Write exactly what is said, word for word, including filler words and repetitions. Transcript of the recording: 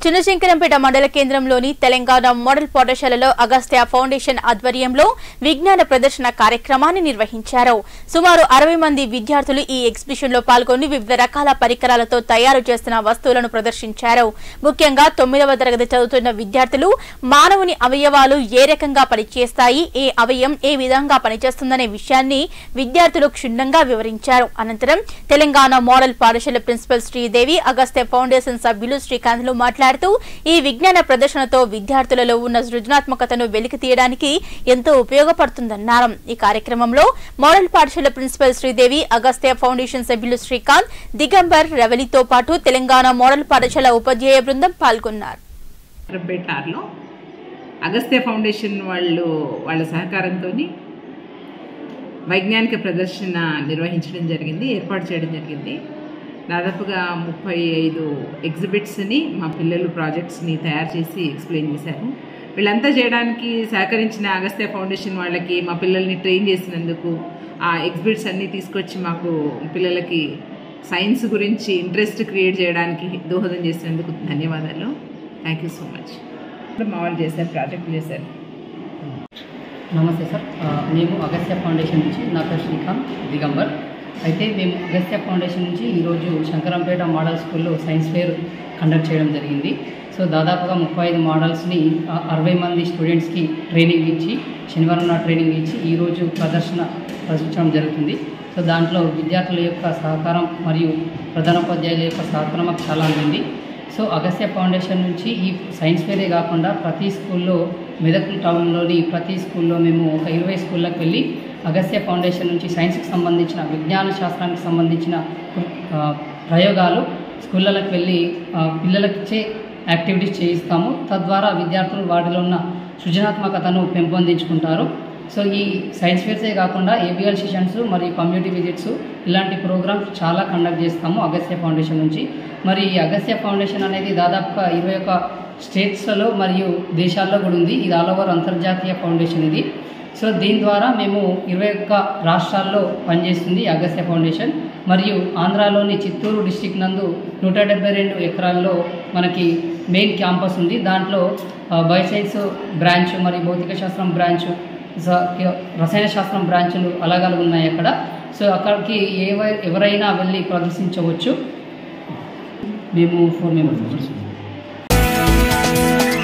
చిన్నశంకరంపేట మండల కేంద్రంలోని తెలంగాణ మోడల్ పాఠశాలలో అగస్త్య ఫౌండేషన్ ఆధ్వర్యంలో విజ్ఞాన ప్రదర్శన కార్యక్రమాన్ని నిర్వహించారు. సుమారు అరవై మంది విద్యార్థులు ఈ ఎగ్జిబిషన్ లో పాల్గొని వివిధ రకాల పరికరాలతో తయారు చేస్తున్న వస్తువులను ప్రదర్శించారు. ముఖ్యంగా తొమ్మిదవ తరగతి చదువుతున్న విద్యార్థులు మానవుని అవయవాలు ఏ రకంగా పనిచేస్తాయి, ఏ అవయం ఏ విధంగా పనిచేస్తుందనే విషయాన్ని విద్యార్థులు క్షుణ్ణంగా వివరించారు. అనంతరం తెలంగాణ మోడల్ పాఠశాల ప్రిన్సిపల్ శ్రీదేవి, అగస్త్య ఫౌండేషన్ సభ్యులు శ్రీకాంత్లు మాట్లాడారు. ఈ విజ్ఞాన ప్రదర్శనతో విద్యార్థులలో ఉన్న సృజనాత్మకతను వెలికి తీయడానికి ఎంతో ఉపయోగపడుతుందన్నారు. ఈ కార్యక్రమంలో మోడల్ పాఠశాల ప్రిన్సిపల్ శ్రీదేవి, అగస్త్య ఫౌండేషన్ సభ్యులు శ్రీకాంత్, దిగంబర్, రవలితో పాటు తెలంగాణ మోడల్ పాఠశాల ఉపాధ్యాయ బృందం పాల్గొన్నారు. అగస్త్య ఫౌండేషన్ వాళ్ళు వాళ్ళ సహకారంతో వైజ్ఞానిక ప్రదర్శన నిర్వహించడం జరిగింది, ఏర్పాటు చేయడం జరిగింది. దాదాపుగా ముప్పై ఐదు ఎగ్జిబిట్స్ని మా పిల్లలు ప్రాజెక్ట్స్ని తయారు చేసి ఎక్స్ప్లెయిన్ చేశారు. వీళ్ళంతా చేయడానికి సహకరించిన అగస్త్య ఫౌండేషన్ వాళ్ళకి, మా పిల్లల్ని ట్రైన్ చేసినందుకు, ఆ ఎగ్జిబిట్స్ అన్నీ తీసుకొచ్చి మాకు పిల్లలకి సైన్స్ గురించి ఇంట్రెస్ట్ క్రియేట్ చేయడానికి దోహదం చేసినందుకు ధన్యవాదాలు. Thank you so much. మా వాళ్ళు చేశారు, ప్రాజెక్ట్ చేశారు. నమస్తే సార్, మేము అగస్త్య ఫౌండేషన్ నుంచి, నా పేరు శ్రీకాంత్, దిగంబర్. అయితే మేము అగస్త్య ఫౌండేషన్ నుంచి ఈరోజు శంకరంపేట మోడల్ స్కూల్లో సైన్స్ ఫేర్ కండక్ట్ చేయడం జరిగింది. సో దాదాపుగా ముప్పై ఐదు మోడల్స్ని అరవై మంది స్టూడెంట్స్కి ట్రైనింగ్ ఇచ్చి, శనివారం నాడు ట్రైనింగ్ ఇచ్చి ఈరోజు ప్రదర్శన ప్రదర్శించడం జరుగుతుంది. సో దాంట్లో విద్యార్థుల యొక్క సహకారం మరియు ప్రధానోపాధ్యాయుల యొక్క సహకారం మాకు చాలా అందింది. సో అగస్త్య ఫౌండేషన్ నుంచి ఈ సైన్స్ ఫేరే కాకుండా ప్రతి స్కూల్లో, మెదక్ టౌన్లోని ప్రతి స్కూల్లో మేము ఒక ఇరవై స్కూళ్ళకి వెళ్ళి అగస్త్య ఫౌండేషన్ నుంచి సైన్స్కి సంబంధించిన, విజ్ఞాన శాస్త్రానికి సంబంధించిన ప్రయోగాలు స్కూళ్ళకి వెళ్ళి పిల్లలకి ఇచ్చే యాక్టివిటీస్ చేయిస్తాము. తద్వారా విద్యార్థులు వాటిలో ఉన్న సృజనాత్మకతను పెంపొందించుకుంటారు. సో ఈ సైన్స్ ఫేర్సే కాకుండా ఏబిఎల్ సెషన్స్ మరియు కమ్యూనిటీ విజిట్స్ ఇలాంటి ప్రోగ్రామ్స్ చాలా కండక్ట్ చేస్తాము అగస్త్య ఫౌండేషన్ నుంచి. మరి ఈ అగస్త్య ఫౌండేషన్ అనేది దాదాపుగా ఇరవై ఒక్క స్టేట్స్లలో మరియు దేశాల్లో కూడా ఉంది. ఇది ఆల్ ఓవర్ అంతర్జాతీయ ఫౌండేషన్ ఇది. సో దీని ద్వారా మేము ఇరవై ఒక్క రాష్ట్రాల్లో పనిచేస్తుంది అగస్త్య ఫౌండేషన్. మరియు ఆంధ్రాలోని చిత్తూరు డిస్టిక్ నందు నూట డెబ్బై రెండు ఎకరాల్లో మనకి మెయిన్ క్యాంపస్ ఉంది. దాంట్లో బయోసైన్స్ బ్రాంచ్ మరియు భౌతిక శాస్త్రం బ్రాంచ్, రసాయన శాస్త్రం బ్రాంచ్లు అలాగలు ఉన్నాయి అక్కడ. సో అక్కడికి ఏవ ఎవరైనా వెళ్ళి ప్రదర్శించవచ్చు. మేము ఫోర్ మెంబర్స్